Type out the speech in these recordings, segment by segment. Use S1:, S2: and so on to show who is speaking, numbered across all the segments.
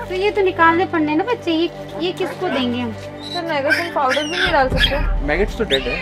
S1: तो ये तो निकालने पड़ने ना बच्चे, ये किसको देंगे हम?
S2: सर मैगेट्स पाउडर भी नहीं डाल सकते?
S3: मैगेट्स तो डेड है।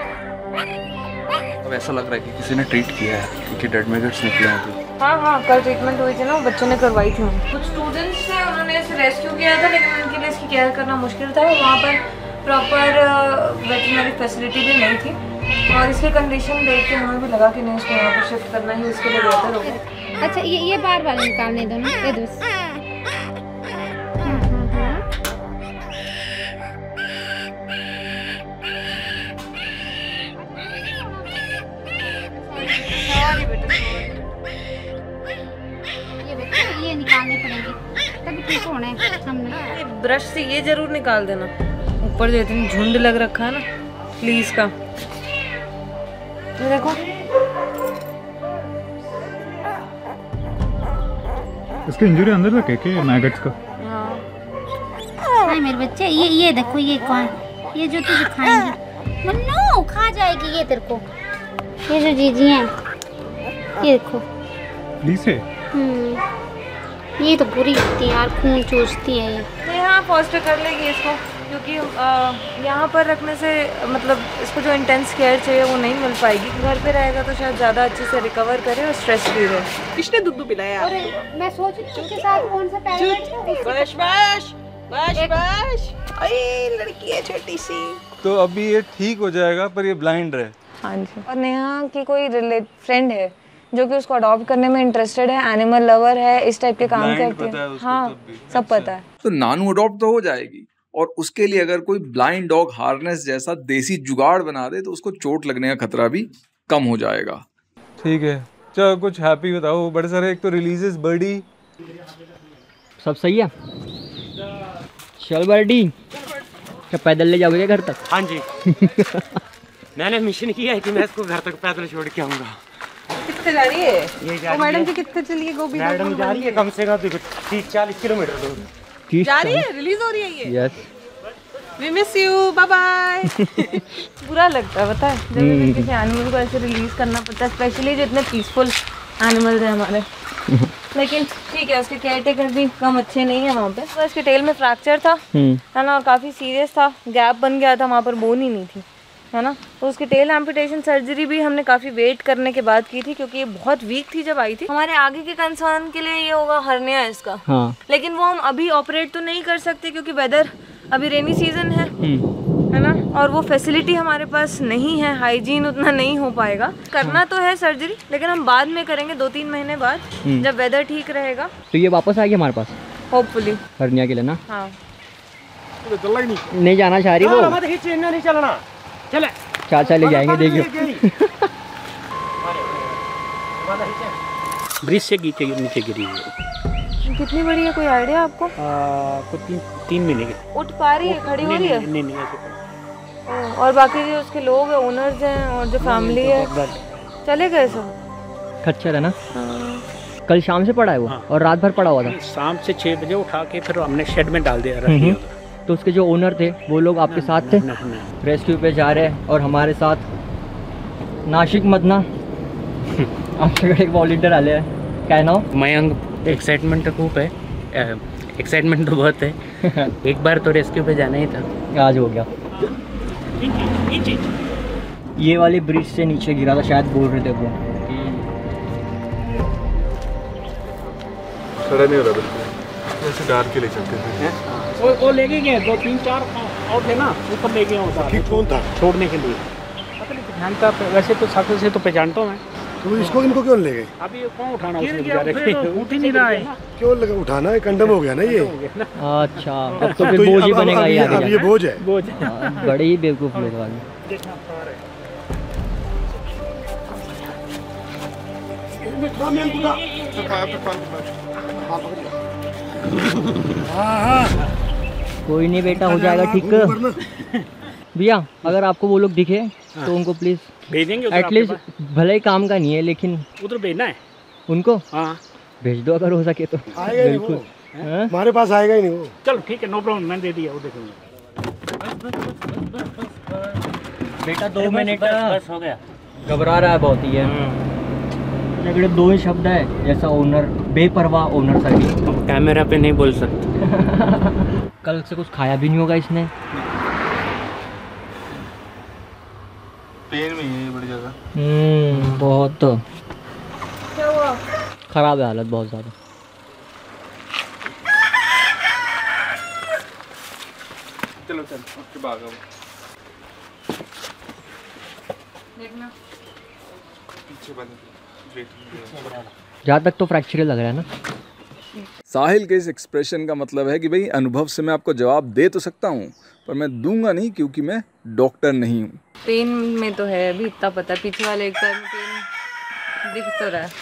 S3: अब ऐसा लग रहा है कि किसी ने ट्रीट किया है क्योंकि डेड मैगेट्स निकले हैं अभी।
S2: हाँ, कल ट्रीटमेंट हुई थी ना, बच्चों ने करवाई थी। कुछ स्टूडेंट्स थे, उन्होंने इसे रेस्क्यू किया था, लेकिन उनके लिए इसकी केयर करना मुश्किल था। वहाँ पर प्रॉपर वेटरनरी फैसिलिटी भी नहीं थी और इसकी कंडीशन देख के हमें भी लगा कि नहीं, इसको यहाँ पर शिफ्ट करना ही उसके लिए बेहतर होगा।
S1: अच्छा, ये बार बार निकालने दो ना, ये दो। ये निकालने पड़ेंगे तभी ठीक होना है। हमने
S2: ब्रश से ये जरूर निकाल देना, ऊपर जो इतनी झुंड लग रखा है ना प्लीज का। ये देखो,
S4: इसके इंजरी अंदर तक है क्या मैगट्स का?
S1: हाँ मेरे बच्चे, ये देखो, ये कौन, ये जो तुझे खाएंगे मन्नू, खा जाएगी ये तेरे को। ये जो जीजी हैं, ये देखो
S4: प्लीज है।
S1: ये तो बुरी होती है यार, खून चूसती है ये।
S2: तो यहाँ फॉस्टर कर लेगी इसको, क्योंकि यहाँ पर रखने से मतलब इसको जो इंटेंस केयर चाहिए वो नहीं मिल पाएगी। घर पे रहेगा तो शायद ज़्यादा अच्छे से रिकवर करे और स्ट्रेस फ्री रहे।
S5: किसने दूध पिलाया?
S1: और मैं सोच रही हूँ के साथ कौन सा
S5: बस अरे लड़की है छोटी सी।
S6: तो अभी ये ठीक हो जाएगा पर ये ब्लाइंड रहे।
S2: हाँ जी। और नेहा की कोई फ्रेंड है जो कि उसको अडॉप्ट करने में इंटरेस्टेड है, एनिमल लवर है, इस टाइप के काम करती है। हाँ, सब पता है।
S7: तो नानू अडॉप्ट तो हो जाएगी, और उसके लिए अगर कोई ब्लाइंड डॉग हार्नेस जैसा देसी जुगाड़ बना दे तो उसको चोट लगने का खतरा भी कम हो जाएगा।
S6: ठीक है, चलो कुछ हैप्पी बताओ। बड़े सारे, एक तो रिलीजेस बर्डी,
S8: सब सही है। चल बर्डी, क्या पैदल ले जाओगे घर तक?
S9: हाँ जी। मैंने मिशन किया है कि मैं इसको घर तक पैदल छोड़ के आऊँगा।
S5: कितने जा रही है?
S9: ये जा
S5: तो मैडम जी कितने चलिए गोभी?
S9: मैडम जा रही है कम से कम 30-40 किलोमीटर दूर
S5: जा रही है, रिलीज हो रही है ये।
S8: Yes,
S5: we miss you, bye bye.
S2: बुरा लगता है, पता है, जब हमें किसी एनिमल को ऐसे रिलीज करना पड़ता है, स्पेशली जो इतने पीसफुल एनिमल्स हैं हमारे। लेकिन ठीक है, उसके केयर टेकर भी कम अच्छे नहीं है वहाँ पे। तो इसके टेल में फ्रैक्चर था है ना, और काफ़ी सीरियस था, गैप बन गया था वहाँ पर, बोन ही नहीं थी है ना। तो उसकी टेल एम्पुटेशन सर्जरी भी हमने काफ़ी वेट करने के बाद की थी, क्योंकि ये बहुत वीक थी जब आई थी। हमारे आगे के कंसर्न के लिए ये होगा हर्निया है इसका।
S8: हाँ। लेकिन
S2: वो हम अभी ऑपरेट तो नहीं कर सकते क्योंकि वेदर अभी रेनी सीजन है ना, और वो फैसिलिटी हमारे पास नहीं है, हाइजीन उतना नहीं हो पाएगा। करना तो है सर्जरी, लेकिन हम बाद में करेंगे, 2-3 महीने बाद, जब वेदर ठीक रहेगा।
S8: तो ये वापस आएगी हमारे पास
S2: होपफुली,
S8: हर्निया के लिए ना।
S2: हाँ।
S8: नहीं जाना चाह रही वो,
S9: नहीं चलना, चले
S8: चाचा ले जाएंगे, देखियो।
S9: ब्रिज से नीचे गिरी है।
S2: कितनी बड़ी है, कोई आइडिया आपको?
S9: कुछ 3 महीने की।
S2: उठ पा रही है, खड़ी हो रही है?
S9: नहीं
S2: ऐसे। और बाकी जो उसके लोग हैं, ओनर्स हैं और जो फैमिली है, चले गए सब?
S8: खच्चर है ना। कल शाम से पड़ा है वो, और रात भर पड़ा हुआ था।
S9: शाम से 6 बजे उठा के फिर हमने शेड में डाल दिया।
S8: तो उसके जो ओनर थे वो लोग आपके साथ थे? रेस्क्यू पे जा रहे हैं और हमारे साथ नाशिक मदना आमच्याकडे एक वॉलंटियर आले हैं। क्या नाम?
S9: मयंक। एक्साइटमेंट तो खूब है, एक्साइटमेंट तो बहुत है। एक बार तो रेस्क्यू पे जाना ही था,
S8: आज हो गया। ये वाली ब्रिज से नीचे गिरा था शायद, बोल रहे थे वो।
S6: खड़ा नहीं हो रहा बिल्कुल, ऐसे डाल के ले चलते थे।
S9: वो लेके गए 2-3-4 और थे ना, ऊपर ले गए उतार।
S6: कौन था
S9: छोड़ने के लिए? पता नहीं, ध्यान था। वैसे तो शक्ल से तो पहचानता हूँ मैं।
S6: तो इसको इनको क्यों ले गए?
S9: अभी कौन उठाना, उठ ही नहीं रहा है।
S6: क्यों लगा उठाना है? कंडम हो गया ना ये।
S8: अच्छा, अब तो फिर बोझ ही बनेगा ये।
S6: अब ये बोझ है।
S8: बड़े ही बेवकूफ लोग वाले। कोई नहीं बेटा, हो जाएगा ठीक। भैया अगर आपको वो लोग दिखे तो उनको प्लीज
S9: भेजेंगे।
S8: एटलीस्ट भले ही काम का नहीं है, लेकिन
S9: उधर भेजना है
S8: उनको।
S9: हाँ
S8: भेज दो अगर हो सके तो।
S6: बिल्कुल, हमारे पास आएगा ही नहीं वो।
S9: चलो ठीक है, नो प्रॉब्लम, मैंने दे दिया, वो देखेंगे।
S8: बेटा 2 मिनट
S9: बस हो गया।
S8: घबरा रहा है बहुत ही है। 2 ही शब्द है, जैसा ओनर बेपरवाह ओनर सर भी।
S9: कैमरा पे नहीं बोल सकते।
S8: कल से कुछ खाया भी नहीं होगा इसने।
S3: पेन में है बड़ी जगह।
S8: बहुत
S2: क्या हुआ?
S8: खराब है हालत बहुत ज़्यादा।
S3: चलो चल उसके बाद
S2: देखना
S3: पीछे बने।
S8: जहाँ तक तो फ्रैक्चर लग रहा है ना।
S7: साहिल के इस एक्सप्रेशन का मतलब है कि भाई अनुभव से मैं आपको जवाब दे तो सकता हूँ पर मैं दूंगा नहीं क्योंकि मैं डॉक्टर नहीं हूँ।
S2: पेन में तो है अभी इतना पता, पीछे वाले एक पैर में पेन दिख तो रहा है।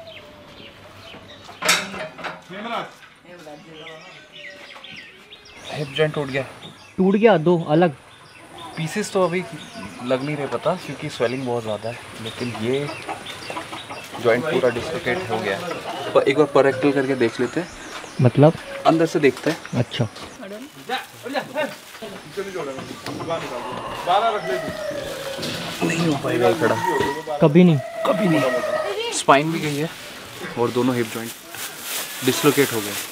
S3: हिप जॉइंट टूट गया।
S8: टूट गया? दो अलग
S3: पीसेस तो अभी लग नहीं रहे पता क्योंकि स्वेलिंग बहुत ज़्यादा है, लेकिन ये जॉइंट पूरा डिस्लोकेट हो गया है। पर एक बार पर रेक्टल करके देख लेते हैं,
S8: मतलब
S3: अंदर से देखते हैं।
S8: अच्छा
S3: नहीं हो पाएगा ये खड़ा,
S8: कभी नहीं।
S3: कभी नहीं। स्पाइन भी गई है और दोनों हिप जॉइंट डिस्लोकेट हो गए।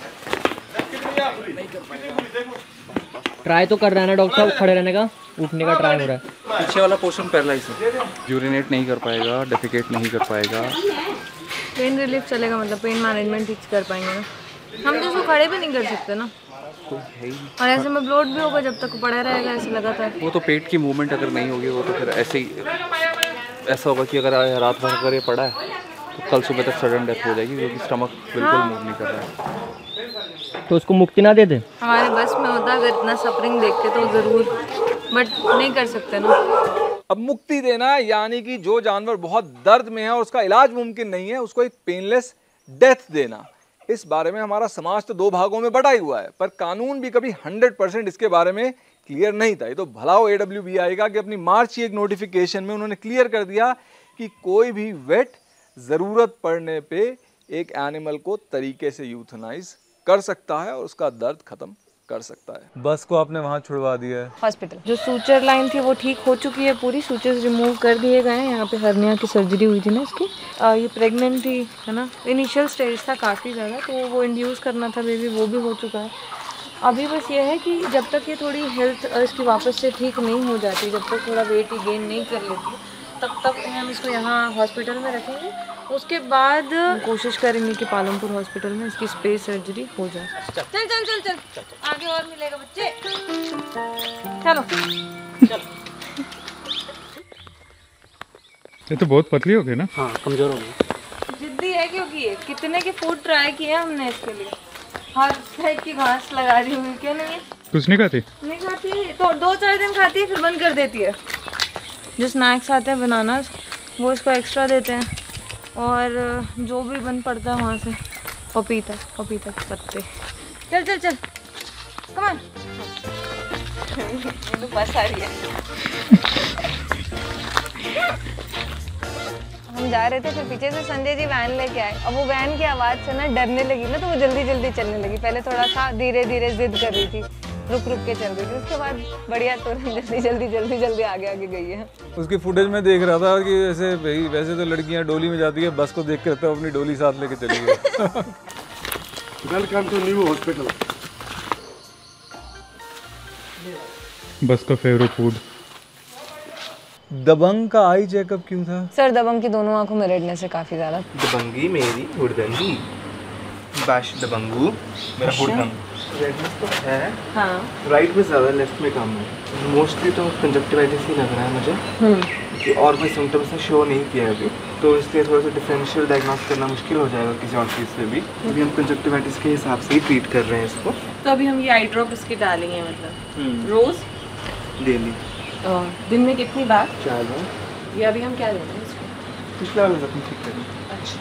S8: ट्राई तो कर रहा है ना डॉक्टर साहब, खड़े रहने का, उठने का ट्राई हो रहा है।
S3: पीछे वाला पोर्शन पैरालाइज है, यूरिनेट नहीं कर पाएगा, डेफिकेट नहीं कर पाएगा।
S2: पेन रिलीफ चलेगा मतलब पेन मैनेजमेंट ठीक कर पाएंगे ना। हम तो उसको खड़े भी नहीं कर सकते ना, और ऐसे में ब्लोट भी होगा जब तक पड़ा रहेगा ऐसे लगातार।
S3: वो तो पेट की मूवमेंट अगर नहीं होगी वो तो फिर ऐसे ही ऐसा होगा कि अगर रात भर अगर ये पड़ा है तो कल सुबह तक सडन डेथ हो जाएगी क्योंकि स्टमक बिल्कुल मूव नहीं कर रहा है।
S8: तो उसको मुक्ति ना दे दे?
S2: हमारे बस में होता अगर इतना सफरिंग देखते तो ज़रूर, बट नहीं कर सकते ना।
S7: अब मुक्ति देना यानी कि जो जानवर बहुत दर्द में है और उसका इलाज मुमकिन नहीं है उसको एक पेनलेस डेथ देना। इस बारे में हमारा समाज तो दो भागों में बटा ही हुआ है, पर कानून भी कभी 100% इसके बारे में क्लियर नहीं था। ये तो भला हो AWBI का कि अपनी मार्च की एक नोटिफिकेशन में उन्होंने क्लियर कर दिया कि कोई भी वेट ज़रूरत पड़ने पे एक एनिमल को तरीके से यूथनाइज कर सकता है और उसका दर्द खत्म कर सकता है।
S6: बस को आपने वहाँ छुड़वा दिया है।
S2: हॉस्पिटल जो सूचर लाइन थी वो ठीक हो चुकी है, पूरी सूचर्स रिमूव कर दिए गए हैं। यहाँ पे हर्निया की सर्जरी हुई थी ना इसकी। ये प्रेग्नेंट थी है ना, इनिशियल स्टेज था काफ़ी ज़्यादा, तो वो इंड्यूस करना था बेबी, वो भी हो चुका है। अभी बस ये है कि जब तक ये थोड़ी हेल्थ इसकी वापस से ठीक नहीं हो जाती, जब तक थोड़ा वेट ही गेन नहीं कर लेती, तब तक हम इसको यहाँ हॉस्पिटल में रखेंगे। उसके बाद कोशिश करेंगे कि पालमपुर हॉस्पिटल में इसकी स्पेस सर्जरी हो जाए। चल चल चल चल, आगे और मिलेगा बच्चे, चलो।
S4: ये तो बहुत पतली हो गई ना।
S9: हाँ कमज़ोर हो गई।
S2: जिद्दी है क्योंकि ये कितने के फूड ट्राई किए हमने इसके लिए, हर टाइप की घास लगा दी हुई। क्यों नहीं है?
S4: कुछ नहीं खाती?
S2: नहीं खाती तो 2-4 दिन खाती है फिर बंद कर देती है। जो स्नैक्स आते हैं बनाना वो इसको एक्स्ट्रा देते हैं, और जो भी बन पड़ता है वहाँ से पपीता के पत्ते। चल चल चल, कम ऑन। ये तो बस आ रही है। हम जा रहे थे, फिर पीछे से संजय जी वैन लेके आए। अब वो वैन की आवाज़ से ना डरने लगी ना, तो वो जल्दी जल्दी चलने लगी। पहले थोड़ा सा धीरे धीरे जिद कर रही थी, रुक रुक के चल रही थी। उसके बाद बढ़िया तो जल्दी आगे गई है।
S6: उसकी फुटेज में देख रहा था कि ऐसे भाई वैसे तो लड़कियां डोली में जाती है, बस को देख कर तो अपनी डोली साथ लेके चली गई।
S10: Welcome to new hospital.
S4: बस का फेवरेट फूड।
S6: दबंग का आई चेकअप क्यों था?
S2: सर दबंग की दोनों आंखों में रेडनेस है काफ़ी ज़्यादा।
S3: दबंगी मेरी हुड़दंगी, बाश दबंगू मेरा हुड़दंग। रेडनेस तो है
S2: हाँ,
S3: राइट में ज़्यादा, लेफ्ट में कम है। मोस्टली तो कंजक्टिवाइटिस ही लग रहा है मुझे, कि और कोई सिम्टम्स ने शो नहीं किया अभी, तो इसलिए थोड़ा सा डिफरेंशियल डायग्नोस करना मुश्किल हो जाएगा किसी और चीज़ से भी। अभी हम कंजक्टिवाइटिस के हिसाब से ही ट्रीट कर रहे हैं इसको।
S2: तो अभी हम ये आई ड्रॉप इसके डालेंगे, मतलब रोज़
S3: डेली।
S2: दिन में कितनी बार?
S3: 4 बार।
S2: ये अभी हम क्या देंगे इसको?
S3: पिछला वाला जख्म ठीक करेंगे।
S2: अच्छा,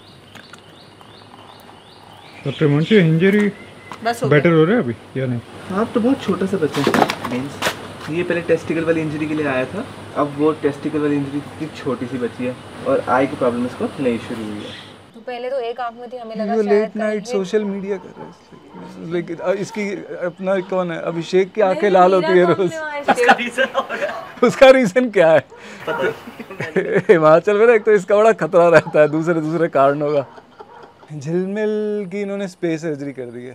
S4: डॉक्टर मुंशी इंजरी
S2: बस हो
S4: बेटर हो रहा है अभी या नहीं?
S3: हाँ, अब तो बहुत छोटा सा बच्चा है। मीन्स ये पहले टेस्टिकल वाली इंजरी के लिए आया था, अब वो टेस्टिकल वाली इंजरी की छोटी सी बच्ची है और आई की प्रॉब्लम इसको नई शुरू हुई है।
S2: तो पहले तो एक आंख में थी, हमें लगा
S6: ये
S2: शायद
S6: लेट नाइट सोशल मीडिया कर रहा है, लेकिन इसकी अपना कौन है अभिषेक की आंखें लाल होती है रोज। उसका रीजन क्या है? हिमाचल में ना एक तो इसका बड़ा खतरा रहता है दूसरे कारणों का। झिलमिल की इन्होंने स्पेस सर्जरी कर दी है।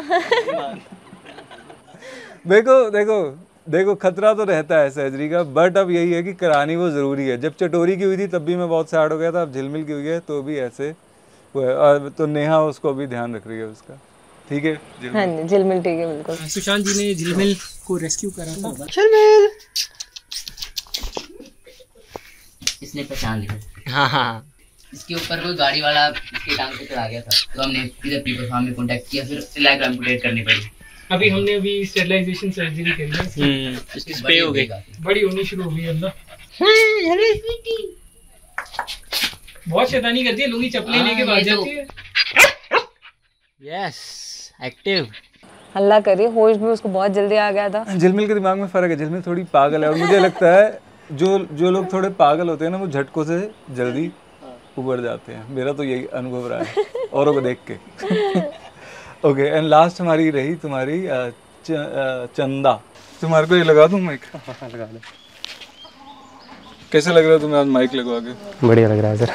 S6: देखो खतरा तो रहता है सर्जरी का, बट अब यही है कि करानी वो ज़रूरी है। जब चटोरी की हुई थी तब भी मैं बहुत सैड हो गया था, अब झिलमिल की हुई है तो भी ऐसे वो है। और तो नेहा उसको भी ध्यान रख रही है उसका। ठीक है
S2: हाँ जी, झिलमिल ठीक है बिल्कुल।
S9: सुशांत जी ने झिलमिल को रेस्क्यू करा था।
S2: झिलमिल
S11: इसने पहचान लिया। हाँ, इसके ऊपर कोई गाड़ी वाला इसके टांग पे चढ़ा गया था, तो हमने इधर पीपल फार्म में कांटेक्ट किया, फिर इलाज एम्पुटेट करनी पड़ी।
S9: अभी हमने स्टेरिलाइजेशन सर्जरी करी है,
S11: इसकी स्प्रे हो गई,
S9: बड़ी होनी शुरू हो गई अंदर। बहुत शैतानी करती है, लुंगी चप्पलें लेके भाग जाती है।
S11: Yes, active.
S2: हल्ला करिए, होश भी उसको बहुत जल्दी आ गया था।
S6: झिलमिल के दिमाग में फ़र्क है, झिलमिल थोड़ी पागल है और मुझे लगता है जो लोग थोड़े पागल होते हैं ना वो झटकों से जल्दी उबर जाते हैं। मेरा तो यही अनुभव रहा है औरों को देख के। ओके, एंड लास्ट हमारी रही तुम्हारी चंदा। तुम्हारे को ये लगा दूं माइक? लगा दो। कैसे लग रहा है तुम्हें आज माइक लगवा के?
S12: बढ़िया लग रहा है सर।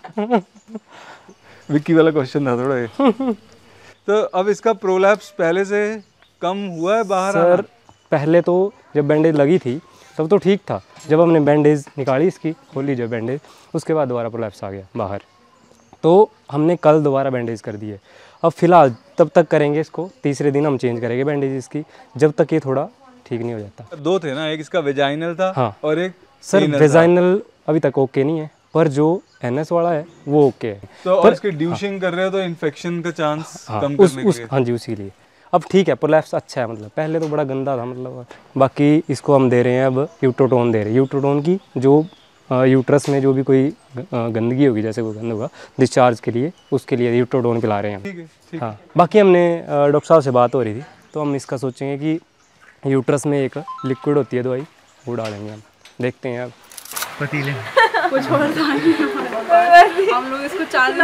S6: विक्की वाला क्वेश्चन था थोड़ा ये। तो अब इसका प्रोलैप्स पहले से कम हुआ है बाहर?
S12: सर पहले तो जब बैंडेज लगी थी तब तो ठीक था, जब हमने बैंडेज निकाली इसकी, खोली जब बैंडेज, उसके बाद दोबारा प्रोलैप्स आ गया बाहर। तो हमने कल दोबारा बैंडेज कर दिए। अब फिलहाल तब तक करेंगे इसको, तीसरे दिन हम चेंज करेंगे बैंडेज इसकी, जब तक ये थोड़ा ठीक नहीं हो जाता।
S6: दो थे ना, एक इसका वेजाइनल था। हाँ। और एक
S12: सर वेजाइनल अभी तक ओके नहीं है, पर जो एनएस वाला है वो ओके है।
S6: तो और इसके ड्यूशिंग कर रहे हो तो इन्फेक्शन का चांस कम करने के लिए।
S12: हाँ जी, उसी लिए अब ठीक है, प्रोलैप्स अच्छा है। मतलब पहले तो बड़ा गंदा था मतलब। बाकी इसको हम दे रहे हैं अब यूट्रोटोन दे रहे हैं। यूट्रोटोन की जो यूट्रस में जो भी कोई गंदगी होगी, जैसे कोई गंद होगा डिस्चार्ज के लिए, उसके लिए यूट्रोटोन पिला रहे हैं हम। हाँ, बाकी हमने डॉक्टर साहब से बात हो रही थी, तो हम इसका सोचेंगे कि यूट्रस में एक लिक्विड होती है दवाई, वो डालेंगे हम। देखते हैं अब
S5: पतीले कुछ और हम लोग इसको 4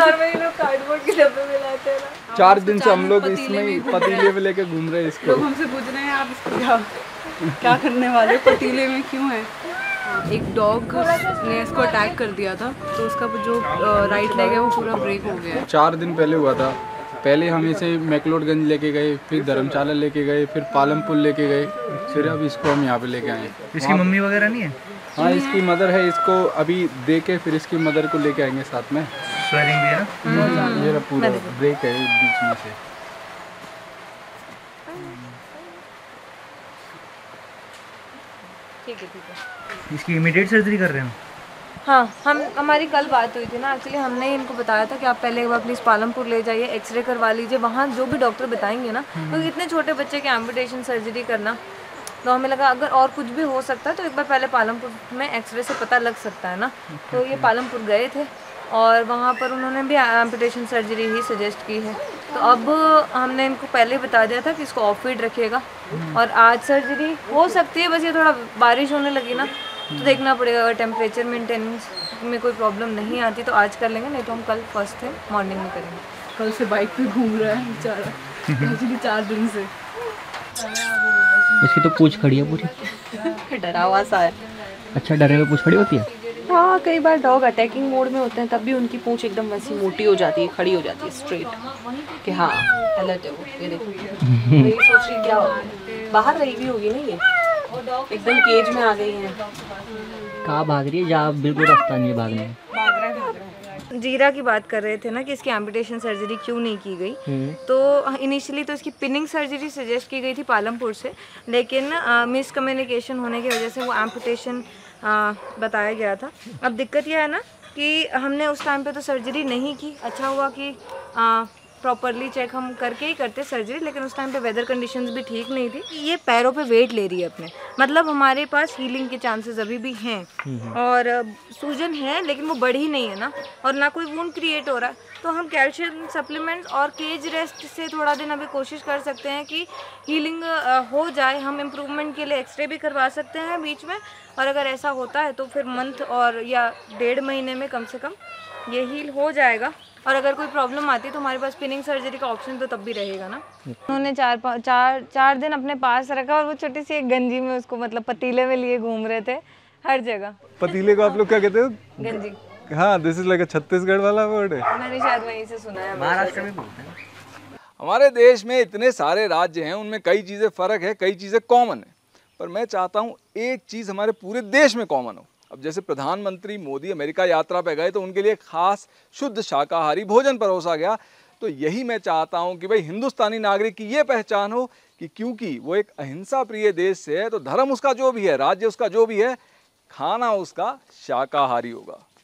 S5: दिन से हम लोग इसमें पतीले में लेके घूम रहे हैं। इसको लोग हमसे पूछ रहे हैं आप इसको क्या करने वाले, पतीले में क्यों है? एक डॉग ने इसको अटैक कर दिया था, तो उसका जो राइट लेग है वो पूरा ब्रेक हो गया।
S13: 4 दिन पहले हुआ था। पहले हम इसे मैक्लोडगंज लेके गए, फिर धर्मशाला लेके गए, फिर पालमपुर लेके गए, फिर अब इसको हम यहाँ पे लेके आए।
S5: इसकी मम्मी वगैरह नहीं है?
S13: हाँ, इसकी मदर है। इसको अभी दे के फिर इसकी मदर को लेके आएंगे साथ में।
S5: स्वेलिंग भी है ना?
S13: ये पूरा ब्रेक है बीच में से।
S2: ठीक है।
S5: इसकी इमीडिएट सर्जरी कर रहे हैं?
S2: हाँ, हमारी कल बात हुई थी ना, एक्चुअली हमने इनको बताया था कि आप पहले एक बार प्लीज़ पालमपुर ले जाइए, एक्सरे करवा लीजिए, वहाँ जो भी डॉक्टर बताएंगे ना, क्योंकि इतने छोटे बच्चे की एम्पुटेशन सर्जरी करना, तो हमें लगा अगर और कुछ भी हो सकता है तो एक बार पहले पालमपुर में एक्सरे से पता लग सकता है ना। तो ये पालमपुर गए थे और वहाँ पर उन्होंने भी एम्पुटेशन सर्जरी ही सजेस्ट की है। तो अब हमने इनको पहले बता दिया था कि इसको ऑफ फीड रखिएगा, और आज सर्जरी हो सकती है। बस ये थोड़ा बारिश होने लगी ना, तो देखना पड़ेगा। अगर टेम्परेचर मेंटेनेंस में कोई प्रॉब्लम नहीं आती तो आज कर लेंगे, नहीं तो हम कल फर्स्ट थिंग मॉर्निंग में करेंगे।
S5: कल से बाइक पे घूम रहा है बेचारा, एक्चुअली 4 दिन से।
S8: इसकी तो पूंछ खड़ी है पूरी,
S5: डरा हुआ सा है।
S8: अच्छा, डरे हुए पूंछ खड़ी होती है?
S5: हाँ, कई बार डॉग अटैकिंग मोड में होते हैं तब भी उनकी पूंछ एकदम वैसी मोटी हो जाती है, खड़ी हो जाती है स्ट्रेट, कि हाँ अलर्ट है वो। ये देखो, ये सोच रही क्या हो, बाहर रही भी होगी ना, ये एकदम केज में आ गई है।
S8: कहाँ भाग रही है? जहाँ बिल्कुल रास्ता नहीं है भागने में।
S2: जीरा की बात कर रहे थे ना कि इसकी एम्पुटेशन सर्जरी क्यों नहीं की गई। तो इनिशियली तो इसकी पिनिंग सर्जरी सजेस्ट की गई थी पालमपुर से, लेकिन मिसकम्युनिकेशन होने की वजह से वो एम्पुटेशन बताया गया था। अब दिक्कत यह है ना कि हमने उस टाइम पे तो सर्जरी नहीं की। अच्छा हुआ कि प्रॉपरली चेक हम करके ही करते सर्जरी, लेकिन उस टाइम पे वेदर कंडीशंस भी ठीक नहीं थी। ये पैरों पे वेट ले रही है अपने, मतलब हमारे पास हीलिंग के चांसेस अभी भी हैं, और सूजन है लेकिन वो बढ़ी नहीं है ना, और ना कोई वुंड क्रिएट हो रहा है। तो हम कैल्शियम सप्लीमेंट्स और केज रेस्ट से थोड़ा दिन अभी कोशिश कर सकते हैं कि हीलिंग हो जाए। हम इम्प्रूवमेंट के लिए एक्सरे भी करवा सकते हैं बीच में, और अगर ऐसा होता है तो फिर मंथ और या 1.5 महीने में कम से कम ये हील हो जाएगा। और अगर कोई प्रॉब्लम आती है तो हमारे पास स्पिनिंग सर्जरी का ऑप्शन तो तब भी रहेगा ना। उन्होंने 4 दिन अपने पास रखा, और वो छोटी सी एक गंजी में उसको मतलब पतीले में लिए घूम रहे थे हर जगह।
S6: पतीले को आप लोग क्या कहते हो?
S2: गंजी।
S6: हाँ, दिस इज लाइक छत्तीसगढ़ वाला वर्ड है।
S2: मैंने शायद वहीं से सुना है।
S9: महाराष्ट्र में बोलते हैं।
S7: हमारे देश में इतने सारे राज्य हैं, उनमें कई चीज़ें फ़र्क है, कई चीज़ें कॉमन है, पर मैं चाहता हूँ एक चीज़ हमारे पूरे देश में कॉमन हो। अब जैसे प्रधानमंत्री मोदी अमेरिका यात्रा पे गए तो उनके लिए खास शुद्ध शाकाहारी भोजन परोसा गया, तो यही मैं चाहता हूँ कि भाई हिंदुस्तानी नागरिक की ये पहचान हो कि क्योंकि वो एक अहिंसा प्रिय देश से है, तो धर्म उसका जो भी है, राज्य उसका जो भी है, खाना उसका शाकाहारी होगा।